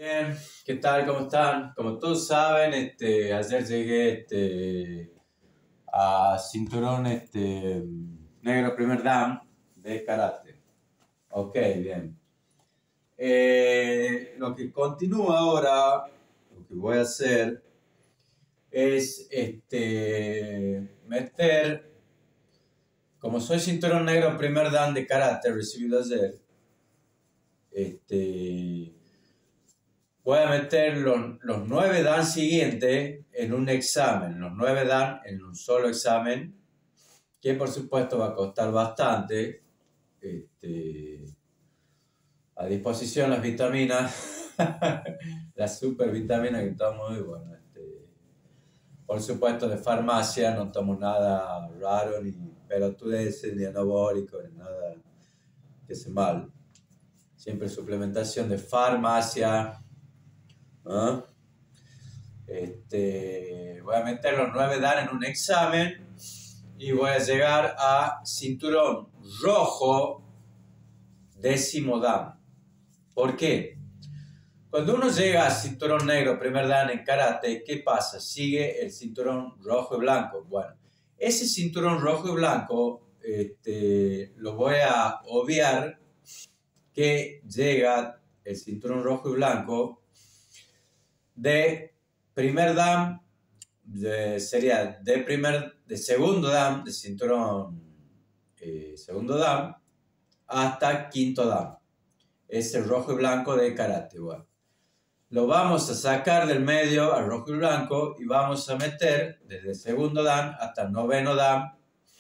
Bien, ¿qué tal? ¿Cómo están? Como todos saben, ayer llegué a cinturón negro primer dan de karate. Ok, bien. Lo que continúa ahora, lo que voy a hacer es meter, como soy cinturón negro primer dan de karate recibido ayer, voy a meter los 9 dan siguientes en un examen, los 9 dan en un solo examen, que por supuesto va a costar bastante. A disposición las vitaminas, las supervitaminas que tomo, y bueno, por supuesto de farmacia, no tomo nada raro, ni pelotudeces, ni anabólico, ni nada que se mal. Siempre suplementación de farmacia. ¿No? Voy a meter los 9 dan en un examen y voy a llegar a cinturón rojo 10º dan. ¿Por qué? Cuando uno llega a cinturón negro primer dan en karate, ¿qué pasa? Sigue el cinturón rojo y blanco. Bueno, ese cinturón rojo y blanco lo voy a obviar, que llega el cinturón rojo y blanco de primer dan, sería de segundo dan, de cinturón segundo dan, hasta quinto dan. Es el rojo y blanco de karate. Bueno, lo vamos a sacar del medio al rojo y blanco y vamos a meter desde segundo dan hasta noveno dan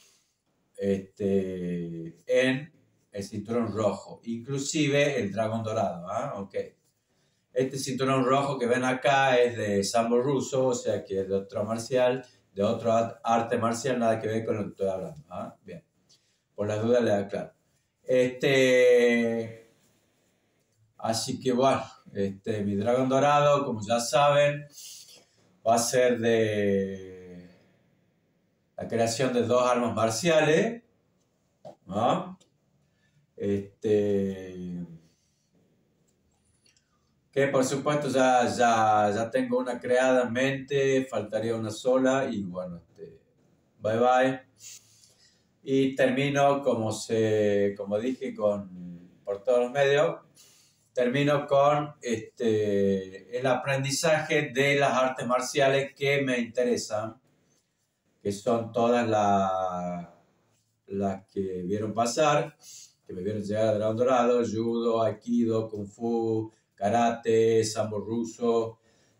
en el cinturón rojo, inclusive el dragón dorado. Ok. Este cinturón rojo que ven acá es de sambo ruso, o sea que es de otro marcial, de otro arte marcial, nada que ver con lo que estoy hablando. Bien, por las dudas le aclaro. Así que bueno, mi dragón dorado, como ya saben, va a ser de la creación de 2 armas marciales, ¿no? Que por supuesto ya tengo una creada en mente, faltaría una sola y bueno, bye bye. Y termino, como dije, por todos los medios, termino con el aprendizaje de las artes marciales que me interesan, que son todas las que vieron pasar, que me vieron llegar a Dragón Dorado: judo, aikido, kung fu, karate, sambo ruso,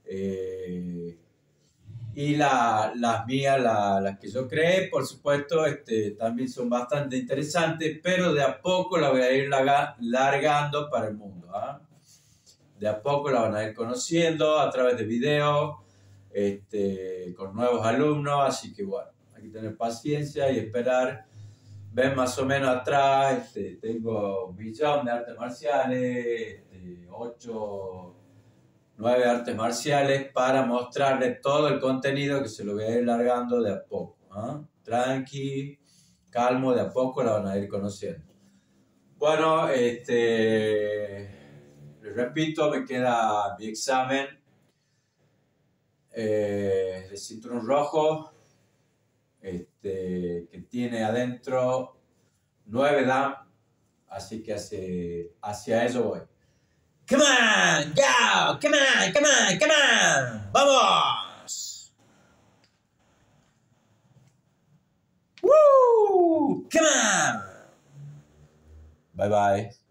y las mías, las que yo creé, por supuesto, también son bastante interesantes, pero de a poco la voy a ir largando para el mundo. De a poco la van a ir conociendo a través de videos, con nuevos alumnos, así que bueno, hay que tener paciencia y esperar. Ven más o menos atrás, tengo 1.000.000 de artes marciales, 8, 9 artes marciales, para mostrarles todo el contenido, que se lo voy a ir largando de a poco. Tranqui, calmo, de a poco la van a ir conociendo. Bueno, les repito, me queda mi examen de cinturón rojo, que tiene adentro 9 dan, así que hacia eso voy. Come on, go, come on, come on, come on, vamos. Woo, come on. Bye bye.